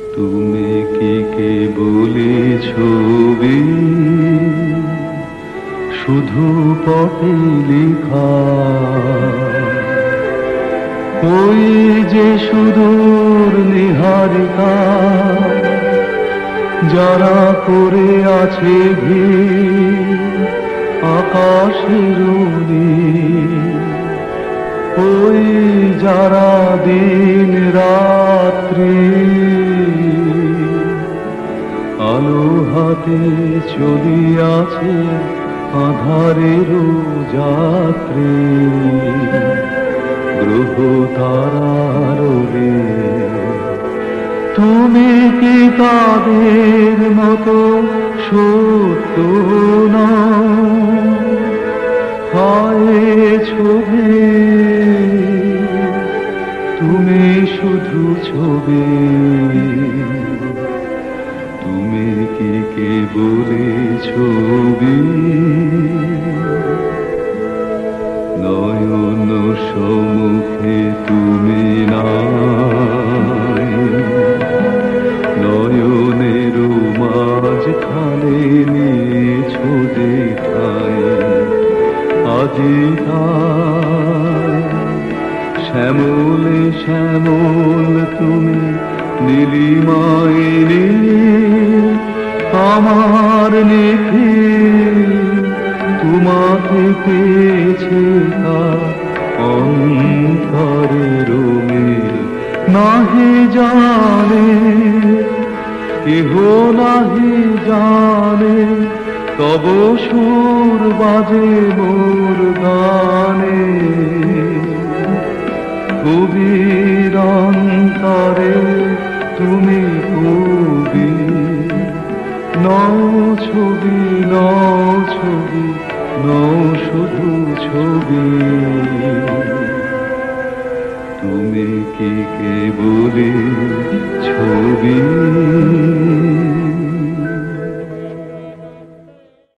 তুমি কি কেবলি ছবি, শুধু পটে লেখা? ওই যে সুদূর নিহারিকা, যারা করে আছে ভিড় আকাশের নীল, ওই যারা দিন রাত্রি আলো হাতে চলিয়াছে আঁধারের যাত্রী, গ্রহ তারার তুমি কি তাদের মতো সত্য নও? হায় ছবি, তুমি শুধু ছবি, তুমি কি কেবলি ছবি? নয়ন সম্মুখে তুমি নাই, নয়নের মাঝখানে নিয়েছো যে ঠাই, আজি তাই শ্যামলে শ্যামল তুমি নীলিমায় নীল, আমার নিখিল তোমাকে পেয়েছে তার অন্তরের মিল। নাহি জানে কেহ, নাহি জানে তব সুর বাজে মোর গানে, কবির অন্তরে তুমি কবি, নও ছবি, নও ছবি, নও শুধু ছবি, তুমি কি কেবলি